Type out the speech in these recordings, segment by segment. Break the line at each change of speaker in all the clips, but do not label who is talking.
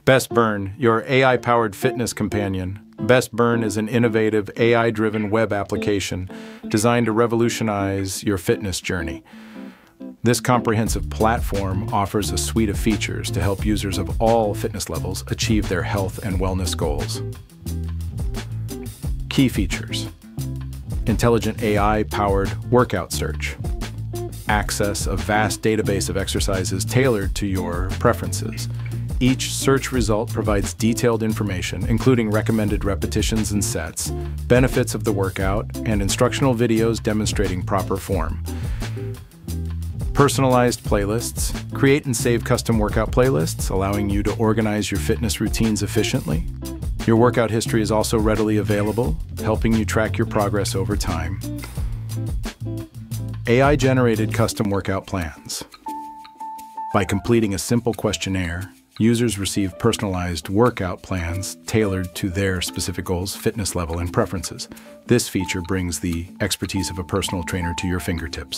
Best Burn, your AI-powered fitness companion. Best Burn is an innovative AI-driven web application designed to revolutionize your fitness journey. This comprehensive platform offers a suite of features to help users of all fitness levels achieve their health and wellness goals. Key features: intelligent AI-powered workout search, access a vast database of exercises tailored to your preferences. Each search result provides detailed information, including recommended repetitions and sets, benefits of the workout, and instructional videos demonstrating proper form. Personalized playlists. Create and save custom workout playlists, allowing you to organize your fitness routines efficiently. Your workout history is also readily available, helping you track your progress over time. AI-generated custom workout plans. By completing a simple questionnaire, users receive personalized workout plans tailored to their specific goals, fitness level, and preferences. This feature brings the expertise of a personal trainer to your fingertips.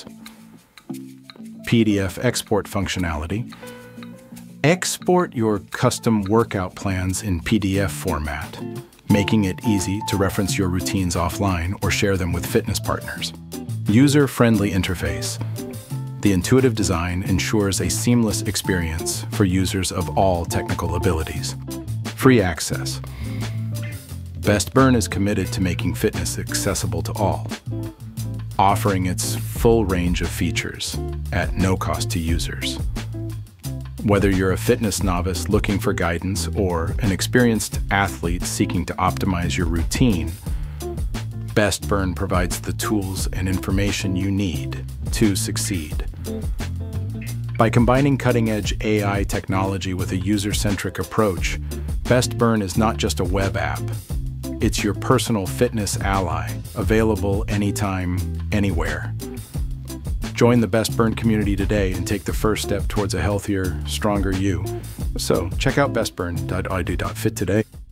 PDF export functionality. Export your custom workout plans in PDF format, making it easy to reference your routines offline or share them with fitness partners. User-friendly interface. The intuitive design ensures a seamless experience for users of all technical abilities. Free access. Best Burn is committed to making fitness accessible to all, offering its full range of features at no cost to users. Whether you're a fitness novice looking for guidance or an experienced athlete seeking to optimize your routine, Best Burn provides the tools and information you need to succeed. By combining cutting-edge AI technology with a user-centric approach, Best Burn is not just a web app. It's your personal fitness ally, available anytime, anywhere. Join the Best Burn community today and take the first step towards a healthier, stronger you. So check out bestburn.id.fit today.